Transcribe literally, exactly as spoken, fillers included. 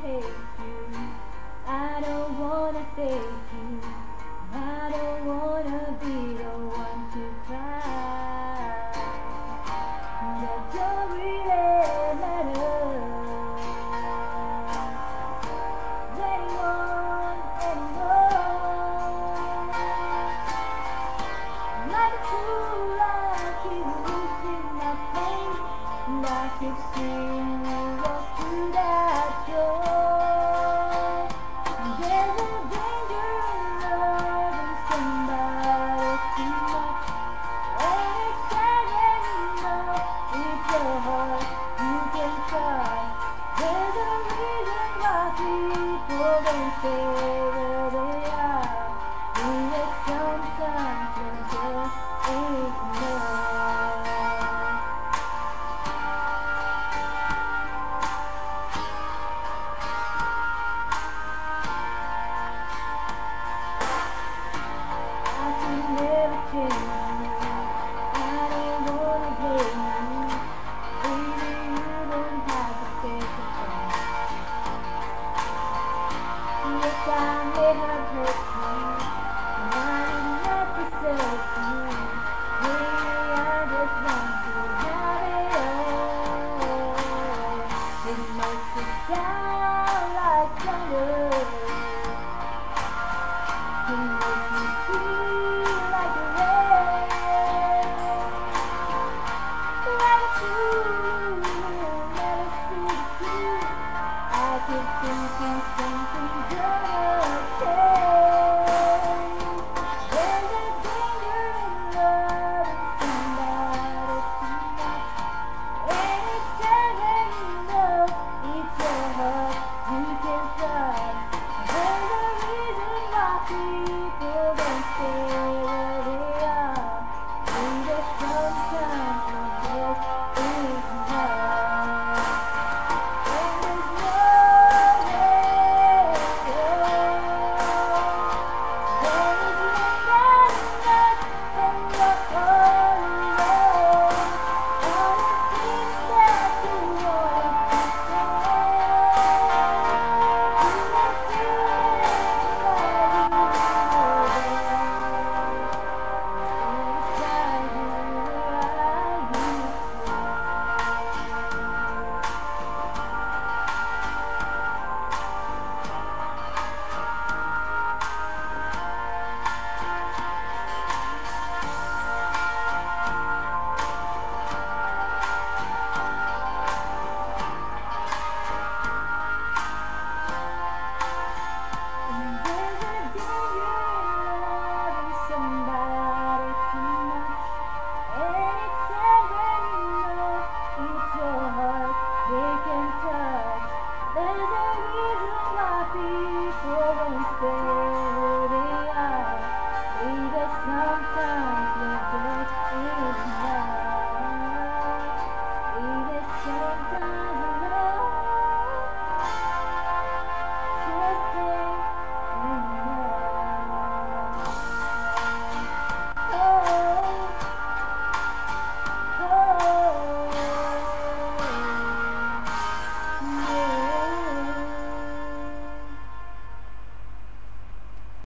hate you. I don't wanna fake you. I don't wanna be the one to cry. That don't really matter. Anyone, anyone. Like a fool, I keep losing my pain. Like it's seeing you walk through that door. There's a danger in loving somebody too much. And it's sad when you know it's your heart you can trust. There's a reason why people don't say where they are. And it sometimes can just ignore. Never change you. I don't wanna blame you. Baby, you don't have to take the fall. Yes, I may have hurt you, and I did not deserve you. Baby, I just want to have it all. It makes it